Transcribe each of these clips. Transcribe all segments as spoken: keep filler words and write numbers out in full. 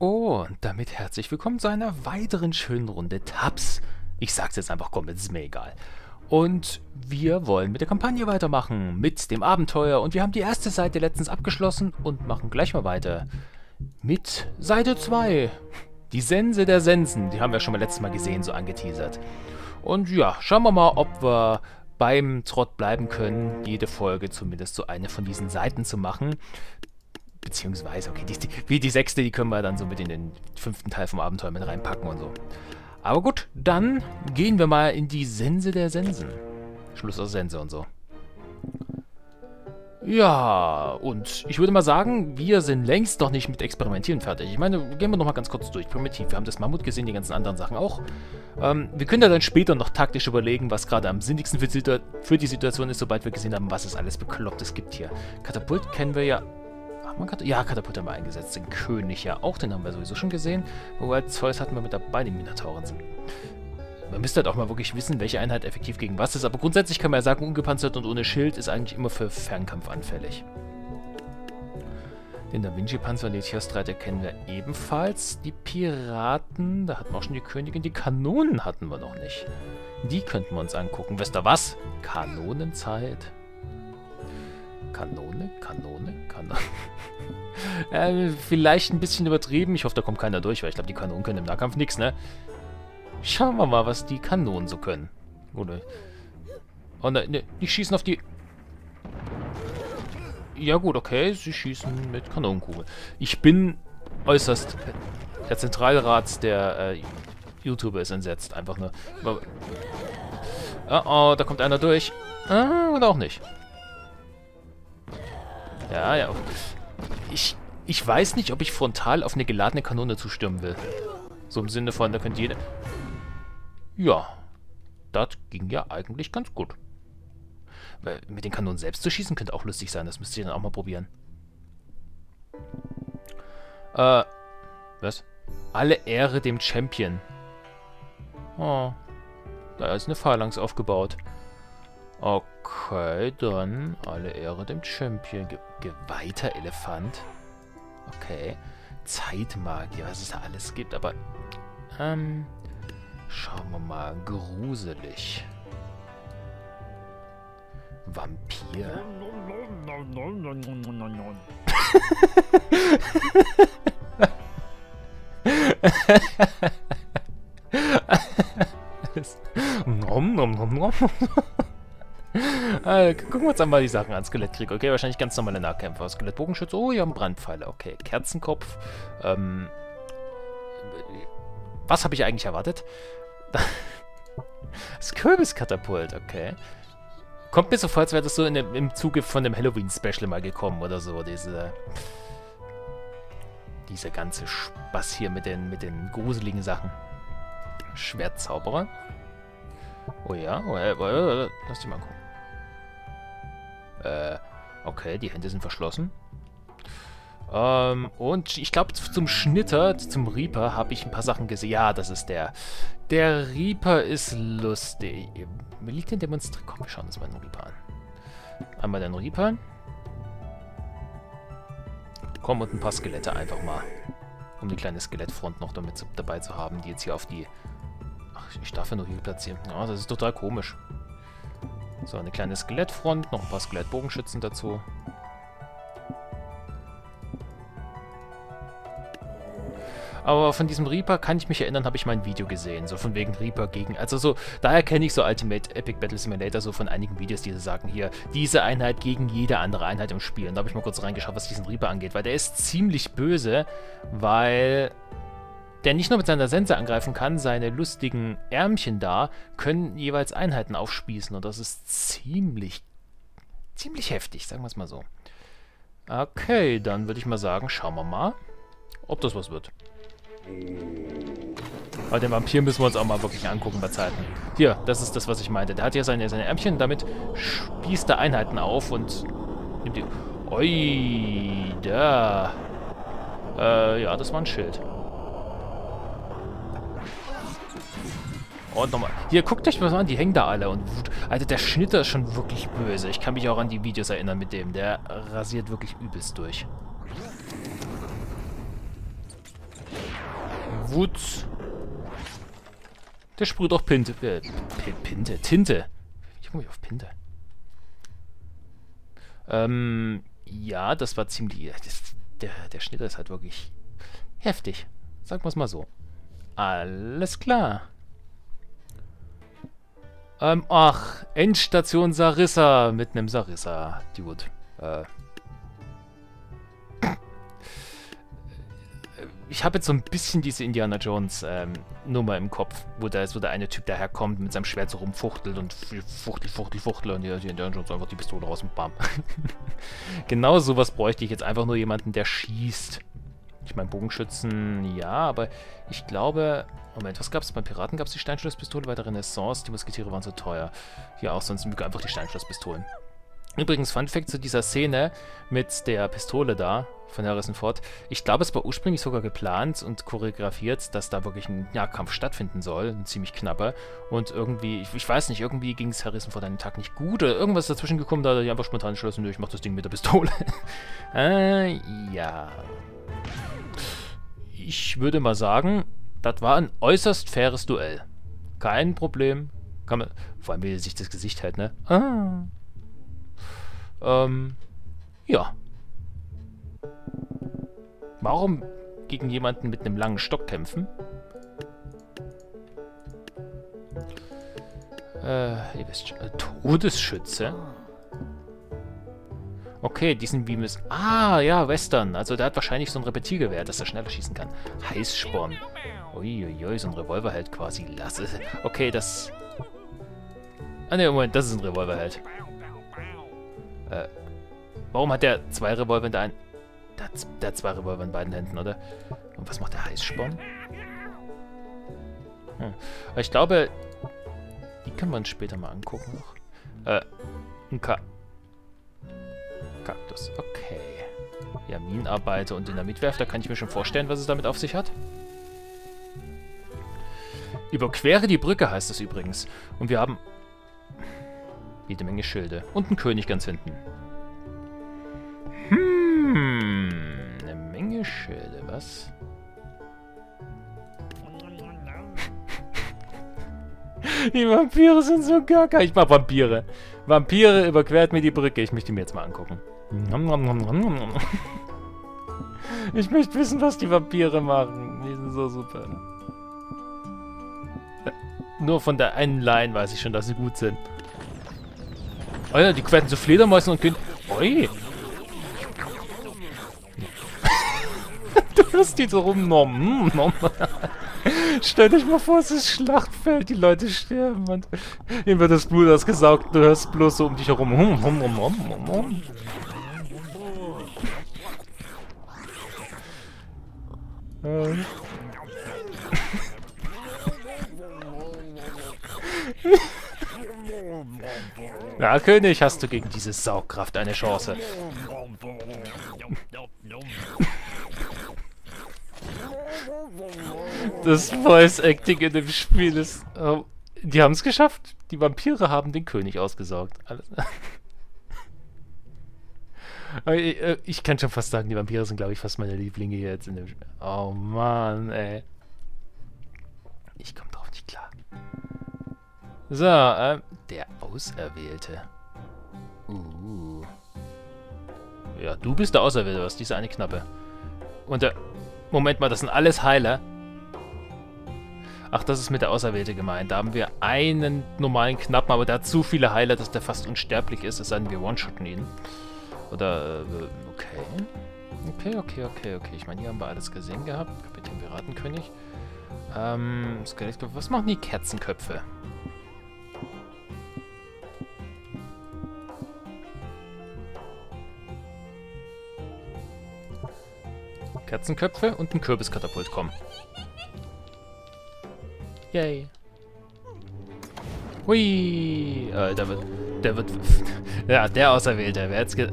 Und damit herzlich willkommen zu einer weiteren schönen Runde Tabs. Ich sag's jetzt einfach, komm, es ist mir egal. Und wir wollen mit der Kampagne weitermachen, mit dem Abenteuer. Und wir haben die erste Seite letztens abgeschlossen und machen gleich mal weiter mit Seite zwei. Die Sense der Sensen, die haben wir schon mal letztes Mal gesehen, so angeteasert. Und ja, schauen wir mal, ob wir beim Trott bleiben können, jede Folge zumindest so eine von diesen Seiten zu machen. Beziehungsweise, okay, die, die, wie die sechste, die können wir dann so mit in den fünften Teil vom Abenteuer mit reinpacken und so. Aber gut, dann gehen wir mal in die Sense der Sensen. Schluss aus Sense und so. Ja, und ich würde mal sagen, wir sind längst noch nicht mit Experimentieren fertig. Ich meine, gehen wir noch mal ganz kurz durch. Primitiv, wir haben das Mammut gesehen, die ganzen anderen Sachen auch. Ähm, wir können ja dann später noch taktisch überlegen, was gerade am sinnigsten für die, für die Situation ist, sobald wir gesehen haben, was es alles Beklopptes gibt hier. Katapult kennen wir ja... Ach, man Kat ja, Katapult haben wir eingesetzt. Den König ja auch, den haben wir sowieso schon gesehen. Wobei Zeus hatten wir mit dabei, den Minotauren sind. Man müsste halt auch mal wirklich wissen, welche Einheit effektiv gegen was ist. Aber grundsätzlich kann man ja sagen, ungepanzert und ohne Schild ist eigentlich immer für Fernkampf anfällig. Den Da Vinci-Panzer und die Tierstreiter kennen wir ebenfalls. Die Piraten, da hatten wir auch schon die Königin. Die Kanonen hatten wir noch nicht. Die könnten wir uns angucken. Wisst ihr was? Kanonenzeit. Kanone, Kanone, Kanone. äh, vielleicht ein bisschen übertrieben. Ich hoffe, da kommt keiner durch, weil ich glaube, die Kanonen können im Nahkampf nichts, ne? Schauen wir mal, was die Kanonen so können. Oder? Oh ne, ne, die schießen auf die... Ja gut, okay, sie schießen mit Kanonenkugeln. Ich bin äußerst... Der Zentralrat der äh, YouTuber ist entsetzt, einfach nur. Oh, oh, da kommt einer durch. Ah, oder auch nicht. Ja, ja. Ich, ich weiß nicht, ob ich frontal auf eine geladene Kanone zustürmen will. So im Sinne von, da könnte jeder... Ja, das ging ja eigentlich ganz gut. Weil mit den Kanonen selbst zu schießen könnte auch lustig sein. Das müsst ihr dann auch mal probieren. Äh, was? Alle Ehre dem Champion. Oh, da ist eine Phalanx aufgebaut. Okay, dann alle Ehre dem Champion. Ge geweihter Elefant. Okay. Zeitmagier, was es da alles gibt, aber... Ähm... Schauen wir mal. Gruselig. Vampir. nom, nom, nom, nom. äh, gucken wir uns einmal die Sachen an. Skelettkrieg. Okay, wahrscheinlich ganz normale Nahkämpfer. Skelettbogenschütze. Oh, wir haben Brandpfeile. Okay, Kerzenkopf. Ähm... Was habe ich eigentlich erwartet? Das Kürbiskatapult, okay. Kommt mir so vor, als wäre das so in dem, im Zuge von dem Halloween-Special mal gekommen oder so. Diese, dieser ganze Spaß hier mit den, mit den gruseligen Sachen. Schwertzauberer. Oh ja, oh ja, oh ja, lass die mal gucken. Äh, okay, die Hände sind verschlossen. Ähm, und ich glaube, zum Schnitter, zum Reaper, habe ich ein paar Sachen gesehen. Ja, das ist der. Der Reaper ist lustig. Will ich den demonstrieren? Komm, wir schauen uns mal den Reaper an. Einmal den Reaper. Komm, und ein paar Skelette einfach mal. Um die kleine Skelettfront noch damit zu, dabei zu haben, die jetzt hier auf die... Ach, ich darf ja nur hier platzieren. Ja, das ist total komisch. So, eine kleine Skelettfront, noch ein paar Skelettbogenschützen dazu. Aber von diesem Reaper kann ich mich erinnern, habe ich mal ein Video gesehen. So von wegen Reaper gegen... Also so, daher kenne ich so Ultimate Epic Battle Simulator so von einigen Videos, die sagen hier, diese Einheit gegen jede andere Einheit im Spiel. Und da habe ich mal kurz reingeschaut, was diesen Reaper angeht. Weil der ist ziemlich böse, weil der nicht nur mit seiner Sense angreifen kann, seine lustigen Ärmchen da können jeweils Einheiten aufspießen. Und das ist ziemlich, ziemlich heftig, sagen wir es mal so. Okay, dann würde ich mal sagen, schauen wir mal, ob das was wird. Aber den Vampir müssen wir uns auch mal wirklich angucken bei Zeiten. Hier, das ist das, was ich meinte. Der hat ja seine, seine Ärmchen, damit spießt er Einheiten auf und nimmt die... Ui, da. Äh, ja, das war ein Schild. Und nochmal. Hier, guckt euch mal an, die hängen da alle. Und, Alter, der Schnitter ist schon wirklich böse. Ich kann mich auch an die Videos erinnern mit dem. Der rasiert wirklich übelst durch. Gut. Der sprüht auch Pinte. Äh, Pinte. Tinte. Ich komme auf Pinte. Ähm, ja, das war ziemlich... Das, der, der Schnitter ist halt wirklich heftig. Sagen wir es mal so. Alles klar. Ähm, ach, Endstation Sarissa mit einem Sarissa-Dude. Äh. Ich habe jetzt so ein bisschen diese Indiana Jones ähm, Nummer im Kopf, wo da so der eine Typ daherkommt, mit seinem Schwert so rumfuchtelt und fuchtel, fuchtel, fuchtel und die, die Indiana Jones einfach die Pistole raus und bam. Genau sowas bräuchte ich jetzt, einfach nur jemanden, der schießt. Ich meine, Bogenschützen, ja, aber ich glaube... Moment, was gab es? Beim Piraten gab es die Steinschlosspistole, bei der Renaissance, die Musketiere waren so teuer. Hier auch, sonst einfach die Steinschlosspistolen. Übrigens, Fun Fact zu dieser Szene mit der Pistole da, von Harrison Ford. Ich glaube, es war ursprünglich sogar geplant und choreografiert, dass da wirklich ein Nahkampf stattfinden soll, ein ziemlich knapper. Und irgendwie, ich, ich weiß nicht, irgendwie ging es Harrison Ford an den Tag nicht gut oder irgendwas dazwischen gekommen, da hat er einfach spontan entschlossen, ich mach das Ding mit der Pistole. äh, ja... Ich würde mal sagen, das war ein äußerst faires Duell. Kein Problem. Kann man, vor allem, wie sich das Gesicht hält, ne? Ah. Ähm, ja. Warum gegen jemanden mit einem langen Stock kämpfen? Äh, ihr wisst schon, äh, Todesschütze? Okay, die sind wie Miss... Ah, ja, Western. Also der hat wahrscheinlich so ein Repetiergewehr, dass er schneller schießen kann. Heißsporn. Uiuiui, so ein Revolverheld quasi. Lass es. Okay, das... Ah, ne, Moment, das ist ein Revolverheld. Äh, warum hat der zwei Revolver in der einen... Der hat, der hat zwei Revolver in beiden Händen, oder? Und was macht der Heißsporn? Hm. Ich glaube, die können wir uns später mal angucken noch. Äh, ein K... Kaktus, okay. Ja, Minenarbeiter und Dynamitwerfer, kann ich mir schon vorstellen, was es damit auf sich hat. Überquere die Brücke heißt es übrigens. Und wir haben jede Menge Schilde. Und einen König ganz hinten. Hm, eine Menge Schilde, was? Die Vampire sind so gaga. Ich mag Vampire. Vampire, überquert mir die Brücke. Ich möchte mir jetzt mal angucken. Ich möchte wissen, was die Vampire machen. Die sind so super. Nur von der einen Line weiß ich schon, dass sie gut sind. Oh ja, die quäten zu Fledermäusen und können... Oi! Du hörst die so rum. Nom, nom. Stell dich mal vor, es ist Schlachtfeld, die Leute sterben und ihnen wird das Blut ausgesaugt, du hörst bloß so um dich herum. Hum, hum, hum, hum, hum, hum. Ähm. Na, König, hast du gegen diese Saugkraft eine Chance. Das Voice-Acting in dem Spiel ist... Oh, die haben es geschafft. Die Vampire haben den König ausgesaugt. Alles. ich, ich kann schon fast sagen, die Vampire sind, glaube ich, fast meine Lieblinge hier jetzt in dem Spiel. Oh Mann, ey. Ich komme drauf nicht klar. So, ähm, der Auserwählte. Uh. Ja, du bist der Auserwählte, was diese eine Knappe. Und der... Moment mal, das sind alles Heiler. Ach, das ist mit der Auserwählte gemeint. Da haben wir einen normalen Knappen, aber der hat zu viele Heiler, dass der fast unsterblich ist, es sei denn, wir one-shotten ihn. Oder, äh, okay. Okay, okay, okay, okay. Ich meine, hier haben wir alles gesehen gehabt. Kapitän Piratenkönig. Ähm, Skelett, was machen die Kerzenköpfe? Kerzenköpfe und ein Kürbiskatapult kommen. Yay. Hui. Äh, der wird... Der wird... Ja, der Auserwählte. Wer jetzt...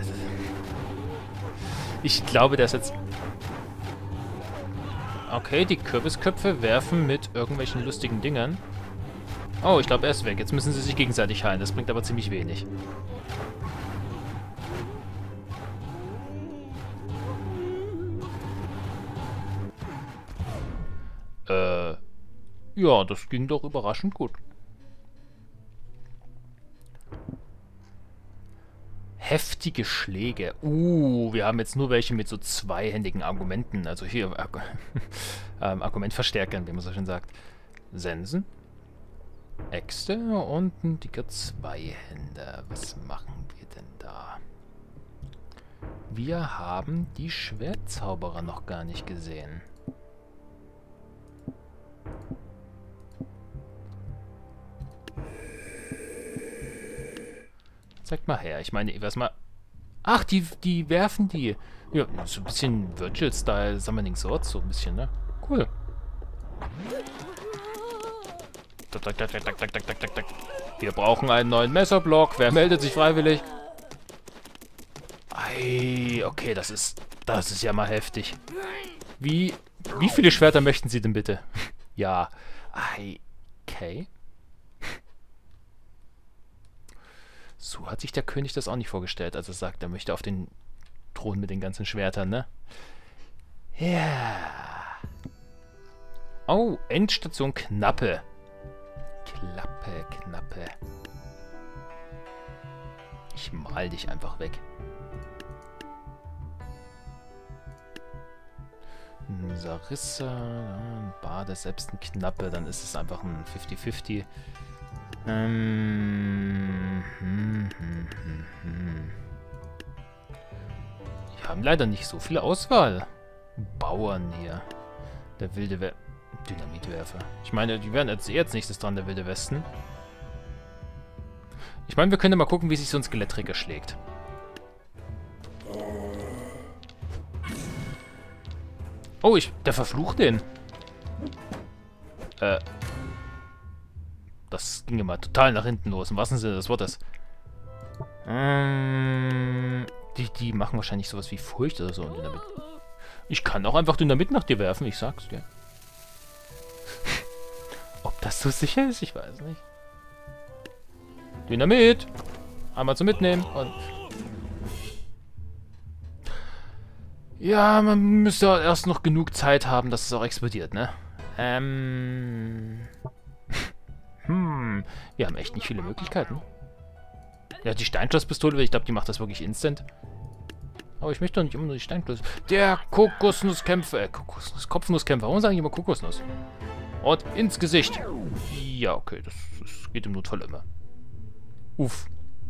Ich glaube, der ist jetzt... Okay, die Kürbisköpfe werfen mit irgendwelchen lustigen Dingern. Oh, ich glaube, er ist weg. Jetzt müssen sie sich gegenseitig heilen. Das bringt aber ziemlich wenig. Äh, ja, das ging doch überraschend gut. Heftige Schläge. Uh, wir haben jetzt nur welche mit so zweihändigen Argumenten. Also hier, ähm, Argumentverstärkern, wie man so schön sagt. Sensen. Äxte und ein dicker Zweihänder. Was machen wir denn da? Wir haben die Schwertzauberer noch gar nicht gesehen. Zeig mal her. Ich meine, was mal... Ach, die, die werfen die. Ja, so ein bisschen Virgil-Style Summoning Swords, so ein bisschen, ne? Cool. Tak, tak, tak, tak, tak, tak, tak, tak, tak. Wir brauchen einen neuen Messerblock. Wer meldet sich freiwillig? Ei, okay, das ist... Das ist ja mal heftig. Wie... Wie viele Schwerter möchten Sie denn bitte? Ja. Ei, okay. So hat sich der König das auch nicht vorgestellt, als er sagt, er möchte auf den Thron mit den ganzen Schwertern, ne? Ja. Oh, Endstation Knappe. Klappe, Knappe. Ich mal dich einfach weg. Sarissa, ein Bade, selbst ein Knappe, dann ist es einfach ein fifty fifty. Ähm, hm, hm, hm, hm. Die haben leider nicht so viel Auswahl. Bauern hier. Der wilde We Dynamitwerfer. Ich meine, die wären jetzt eh als nächstes dran, der wilde Westen. Ich meine, wir können mal gucken, wie sich so ein Skelettträger schlägt. Oh, ich... Der verflucht den. Äh... Das ging immer total nach hinten los. Im wahrsten Sinne des Wortes. Ähm, die, die machen wahrscheinlich sowas wie Furcht oder so. Dynamit. Ich kann auch einfach Dynamit nach dir werfen, ich sag's dir. Ob das so sicher ist, ich weiß nicht. Dynamit! Einmal zum Mitnehmen und... Ja, man müsste erst noch genug Zeit haben, dass es auch explodiert, ne? Ähm... Hm, wir haben echt nicht viele Möglichkeiten. Ja, die Steinschlosspistole, ich glaube, die macht das wirklich instant. Aber ich möchte doch nicht immer nur die Steinschloss. Der Kokosnusskämpfer, äh, Kokosnuss, Kopfnusskämpfer. Warum sagen die immer Kokosnuss? Und ins Gesicht. Ja, okay, das, das geht im Notfall immer. Uff.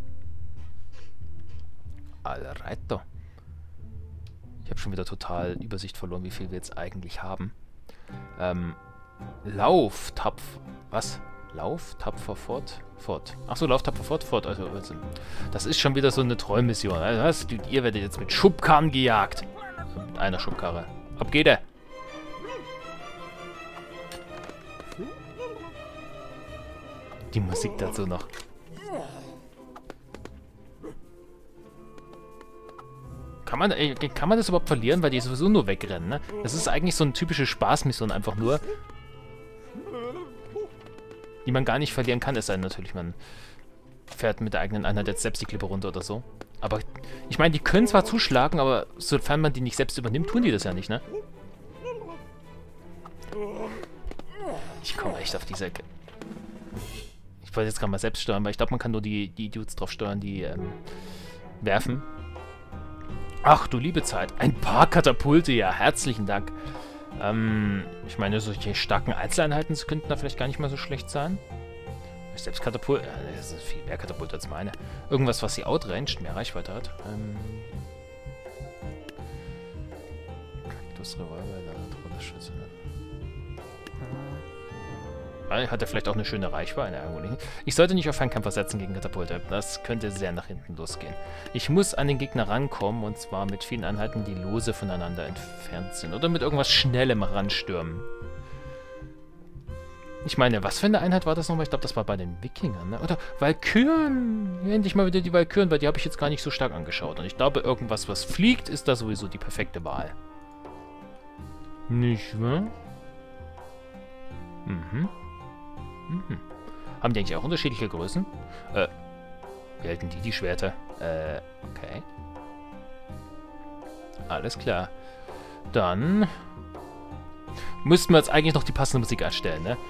Alrighto. Ich habe schon wieder total Übersicht verloren, wie viel wir jetzt eigentlich haben. Ähm, Lauf, Tapf... Was? Lauf, tapfer fort, fort. Achso, lauf, tapfer fort, fort. Also, also, das ist schon wieder so eine Trollmission. Also, was? Ihr werdet jetzt mit Schubkarren gejagt. Mit einer Schubkarre. Ab geht er. Die Musik dazu noch. Kann man, ey, kann man das überhaupt verlieren, weil die sowieso nur wegrennen, ne? Das ist eigentlich so eine typische Spaßmission einfach nur. Die man gar nicht verlieren kann, es sei denn natürlich, man fährt mit der eigenen Einheit jetzt selbst die Klippe runter oder so. Aber ich meine, die können zwar zuschlagen, aber sofern man die nicht selbst übernimmt, tun die das ja nicht, ne? Ich komme echt auf diese Ecke. Ich wollte jetzt gerade mal selbst steuern, weil ich glaube, man kann nur die, die Dudes drauf steuern, die ähm, werfen. Ach du liebe Zeit. Ein paar Katapulte, ja, herzlichen Dank. Ähm, ich meine, solche starken Einzeleinheiten könnten da vielleicht gar nicht mal so schlecht sein. Selbst Katapult, äh, das ist viel mehr Katapult als meine. Irgendwas, was die outranged, mehr Reichweite hat. Ähm. Kaktus, Revolver, da Schütze. Hat er vielleicht auch eine schöne Reichweite? Ich sollte nicht auf Fernkämpfer setzen gegen Katapulte. Das könnte sehr nach hinten losgehen. Ich muss an den Gegner rankommen, und zwar mit vielen Einheiten, die lose voneinander entfernt sind. Oder mit irgendwas Schnellem ranstürmen. Ich meine, was für eine Einheit war das nochmal? Ich glaube, das war bei den Wikingern, ne? Oder Walküren. Endlich mal wieder die Walküren, weil die habe ich jetzt gar nicht so stark angeschaut. Und ich glaube, irgendwas, was fliegt, ist da sowieso die perfekte Wahl. Nicht wahr? Mhm. Mhm. Haben die eigentlich auch unterschiedliche Größen? Äh, wie halten die die Schwerter? Äh, okay. Alles klar. Dann Müssten wir jetzt eigentlich noch die passende Musik erstellen, ne?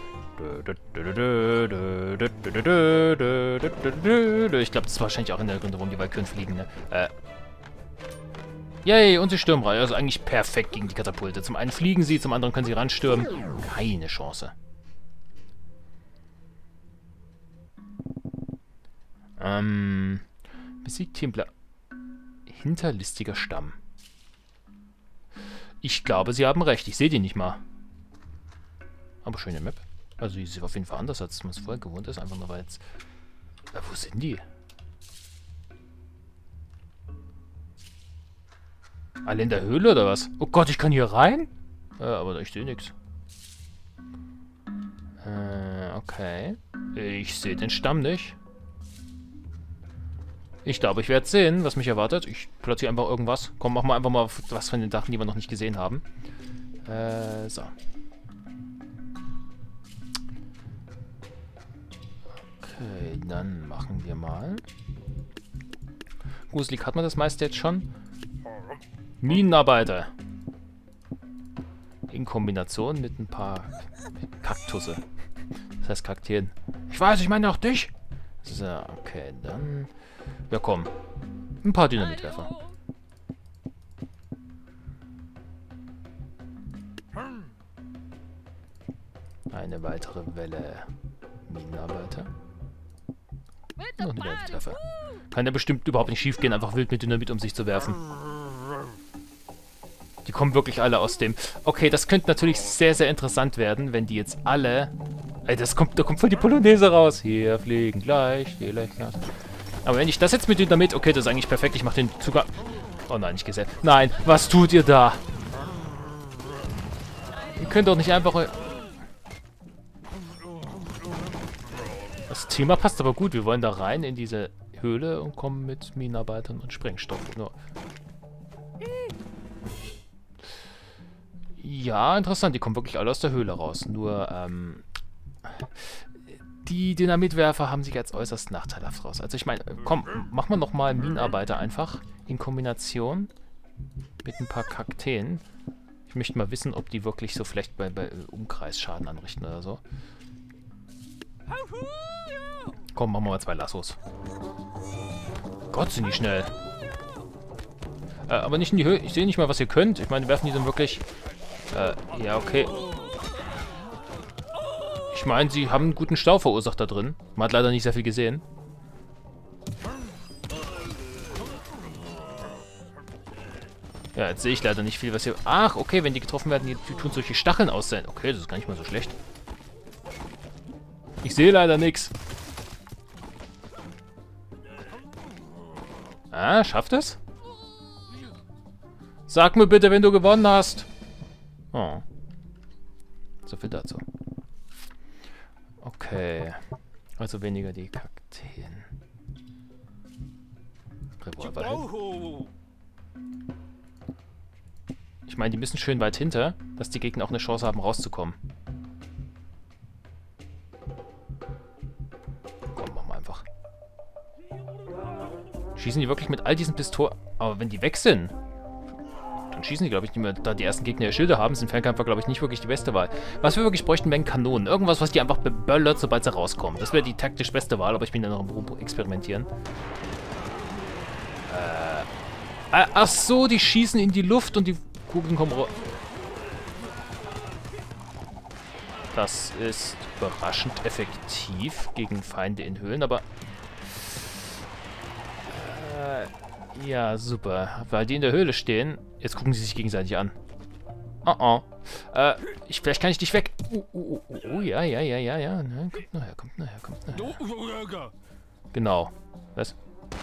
Ich glaube, das ist wahrscheinlich auch in der Gründe, warum die Walküren fliegen, ne? Äh. Yay, und sie stürmen rein. Also eigentlich perfekt gegen die Katapulte. Zum einen fliegen sie, zum anderen können sie ranstürmen. Keine Chance. Ähm. Besiegt Team Bla... Hinterlistiger Stamm. Ich glaube, sie haben recht. Ich sehe die nicht mal. Aber schöne Map. Also die ist auf jeden Fall anders, als man es vorher gewohnt ist. Einfach nur weil jetzt... Ja, wo sind die? Alle in der Höhle oder was? Oh Gott, ich kann hier rein? Ja, aber ich sehe nichts. Äh, okay. Ich sehe den Stamm nicht. Ich glaube, ich werde sehen, was mich erwartet. Ich platziere einfach irgendwas. Komm, machen wir einfach mal was von den Sachen, die wir noch nicht gesehen haben. Äh, so. Okay, dann machen wir mal. Gruselig hat man das meiste jetzt schon. Minenarbeiter. In Kombination mit ein paar Kaktusse. Das heißt Kakteen. Ich weiß, ich meine auch dich. So, okay, dann... Ja, komm. Ein paar Dynamitwerfer. Eine weitere Welle Minenarbeiter. Noch ein Dynamitwerfer. Kann ja bestimmt überhaupt nicht schief gehen, einfach wild mit Dynamit um sich zu werfen. Die kommen wirklich alle aus dem... Okay, das könnte natürlich sehr, sehr interessant werden, wenn die jetzt alle... Ey, das kommt, da kommt voll die Polonaise raus. Hier fliegen gleich, hier gleich. Aber wenn ich das jetzt mit Dynamit... Okay, das ist eigentlich perfekt. Ich mache den Zugang... Oh nein, nicht gesehen. Nein, was tut ihr da? Ihr könnt doch nicht einfach... Das Thema passt aber gut. Wir wollen da rein in diese Höhle und kommen mit Minenarbeitern und Sprengstoff. Nur... Ja, interessant. Die kommen wirklich alle aus der Höhle raus. Nur, ähm... die Dynamitwerfer haben sich als äußerst nachteilhaft raus. Also ich meine, komm, machen wir nochmal Minenarbeiter einfach in Kombination mit ein paar Kakteen. Ich möchte mal wissen, ob die wirklich so vielleicht bei, bei Umkreis Schaden anrichten oder so. Komm, machen wir mal zwei Lassos. Gott, sind die schnell. Äh, aber nicht in die Höhe. Ich sehe nicht mal, was ihr könnt. Ich meine, werfen die dann wirklich... Äh, ja, okay. Ich meine, sie haben einen guten Stau verursacht da drin. Man hat leider nicht sehr viel gesehen. Ja, jetzt sehe ich leider nicht viel, was hier... Ach, okay, wenn die getroffen werden, die, die tun solche Stacheln aussehen. Okay, das ist gar nicht mal so schlecht. Ich sehe leider nichts. Ah, schafft es? Sag mir bitte, wenn du gewonnen hast. Oh. So viel dazu. Okay. Also weniger die Kakteen. Revolver hin. Ich meine, die müssen schön weit hinter, dass die Gegner auch eine Chance haben, rauszukommen. Komm, machen wir einfach. Schießen die wirklich mit all diesen Pistolen... Aber wenn die weg sind... Dann schießen die, glaube ich, nicht mehr. Da die ersten Gegner ihre Schilder haben, sind Fernkämpfer, glaube ich, nicht wirklich die beste Wahl. Was wir wirklich bräuchten, wären Kanonen. Irgendwas, was die einfach beböllert, sobald sie rauskommen. Das wäre die taktisch beste Wahl, aber ich bin ja noch am Experimentieren. Äh. Ach so, die schießen in die Luft und die Kugeln kommen raus. Das ist überraschend effektiv gegen Feinde in Höhlen, aber... Äh, ja, super. Weil die in der Höhle stehen... Jetzt gucken sie sich gegenseitig an. Oh oh. Äh, ich, vielleicht kann ich dich weg. Oh, oh, oh, oh, ja, ja, ja, ja, ja. Na, kommt nachher, kommt nachher, kommt nachher. Genau. Was?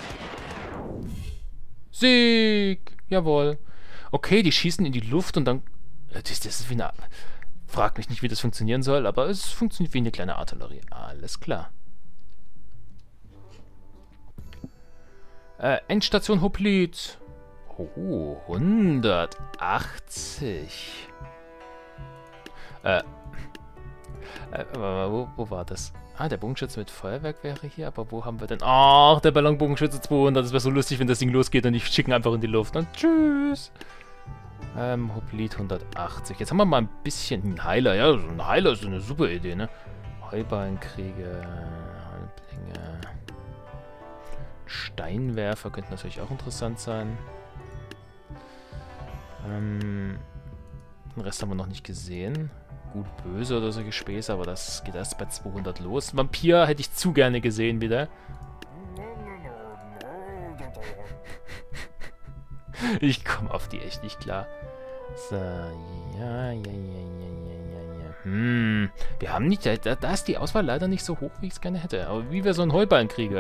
Sieg! Jawohl. Okay, die schießen in die Luft und dann... Das, das ist wie eine... Frag mich nicht, wie das funktionieren soll, aber es funktioniert wie eine kleine Artillerie. Alles klar. Äh, Endstation Hoplite. Oh, hundertachtzig. Äh, äh wo, wo war das? Ah, der Bogenschütze mit Feuerwerk wäre hier, aber wo haben wir denn... Ach, der Ballonbogenschütze zweihundert. Das wäre so lustig, wenn das Ding losgeht und die schicken einfach in die Luft. Und tschüss. Ähm, Hoplite hundertachtzig. Jetzt haben wir mal ein bisschen... Ein Heiler, ja, so ein Heiler ist so eine super Idee, ne? Heuballenkriege, Halblinge... Steinwerfer könnten natürlich auch interessant sein. Ähm, den Rest haben wir noch nicht gesehen. Gut, böse oder solche Späße, aber das geht erst bei zweihundert los. Vampir hätte ich zu gerne gesehen wieder. Ich komme auf die echt nicht klar. So, ja, ja, ja, ja, ja, ja. Hm, wir haben nicht... Da, da ist die Auswahl leider nicht so hoch, wie ich es gerne hätte. Aber wie wir so einen Heuballen kriegen.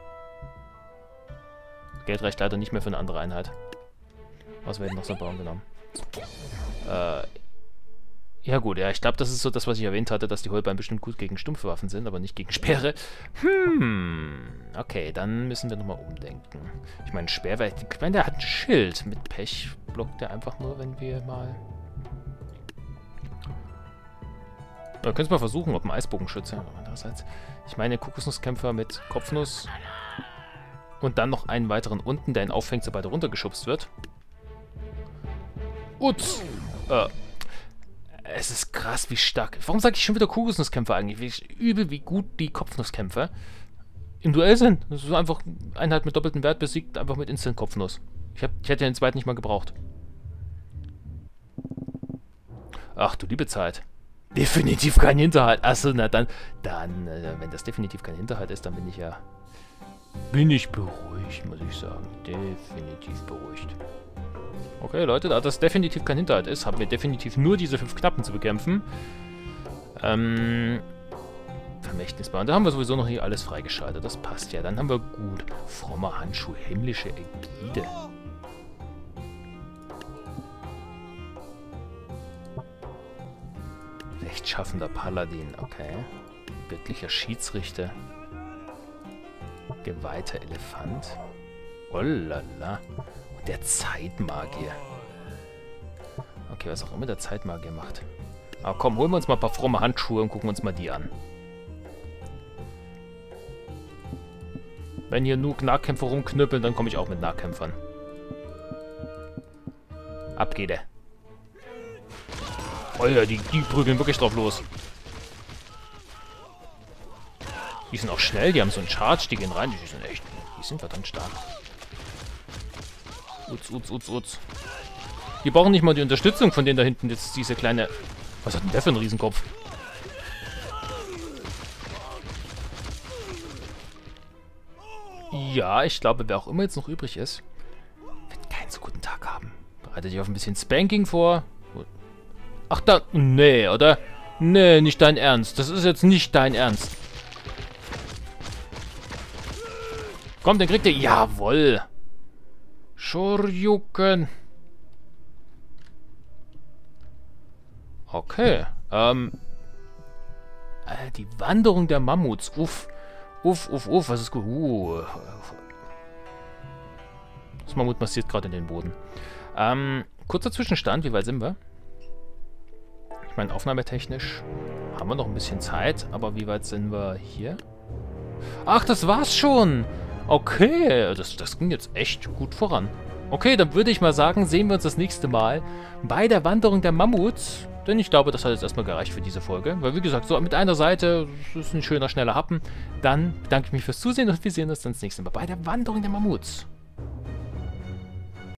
Geld reicht leider nicht mehr für eine andere Einheit. Was wir hätten noch so einen Baum genommen. Äh... Ja gut, ja, ich glaube, das ist so das, was ich erwähnt hatte, dass die Heuballen bestimmt gut gegen stumpfe Waffen sind, aber nicht gegen Speere. Hm, okay, dann müssen wir nochmal umdenken. Ich meine, Speer, ich meine, der hat ein Schild. Mit Pech blockt er einfach nur, wenn wir mal... Wir können es mal versuchen, ob ein Eisbogenschütze. Andererseits, ich meine, Kokosnusskämpfer mit Kopfnuss und dann noch einen weiteren unten, der ihn auffängt, sobald er runtergeschubst wird. Uts! Äh... Es ist krass, wie stark... Warum sage ich schon wieder Kokosnusskämpfer eigentlich? Wie übel, wie gut die Kopfnusskämpfer im Duell sind. Das ist einfach Einheit mit doppeltem Wert besiegt, einfach mit Instant-Kopfnuss. Ich, hab, ich hätte den zweiten nicht mal gebraucht. Ach du liebe Zeit. Definitiv kein Hinterhalt. Achso, na dann... Dann, äh, wenn das definitiv kein Hinterhalt ist, dann bin ich ja... Bin ich beruhigt, muss ich sagen. Definitiv beruhigt. Okay, Leute, da das definitiv kein Hinterhalt ist, haben wir definitiv nur diese fünf Knappen zu bekämpfen. Ähm... Vermächtnisbar. Und da haben wir sowieso noch nicht alles freigeschaltet. Das passt ja. Dann haben wir gut. Frommer Handschuh, himmlische Ägide. Rechtschaffender Paladin, okay. Göttlicher Schiedsrichter. Geweihter Elefant. Oh lala. Und der Zeitmagier. Okay, was auch immer der Zeitmagier macht. Aber komm, holen wir uns mal ein paar fromme Handschuhe und gucken uns mal die an. Wenn hier nur Nahkämpfer rumknüppeln, dann komme ich auch mit Nahkämpfern. Ab geht er. Oh ja, die, die prügeln wirklich drauf los. Die sind auch schnell, die haben so einen Charge, die gehen rein, die sind echt, die sind verdammt stark. Uts, uts, uts, uts. Die brauchen nicht mal die Unterstützung von denen da hinten, jetzt diese kleine... Was hat denn der für einen Riesenkopf? Ja, ich glaube, wer auch immer jetzt noch übrig ist, wird keinen so guten Tag haben. Bereite dich auf ein bisschen Spanking vor. Ach da... Nee, oder? Nee, nicht dein Ernst. Das ist jetzt nicht dein Ernst. Komm, den kriegt ihr... Jawoll. Shoryuken. Okay. Ähm... Äh, die Wanderung der Mammuts. Uff. Uff, uff, uff. Was ist gut? Uh. Das Mammut massiert gerade in den Boden. Ähm, kurzer Zwischenstand. Wie weit sind wir? Ich meine, aufnahmetechnisch haben wir noch ein bisschen Zeit. Aber wie weit sind wir hier? Ach, das war's schon. Okay. Das, das ging jetzt echt gut voran. Okay, dann würde ich mal sagen, sehen wir uns das nächste Mal bei der Wanderung der Mammuts. Denn ich glaube, das hat jetzt erstmal gereicht für diese Folge. Weil, wie gesagt, so mit einer Seite, das ist ein schöner, schneller Happen. Dann bedanke ich mich fürs Zusehen und wir sehen uns dann das nächste Mal bei der Wanderung der Mammuts.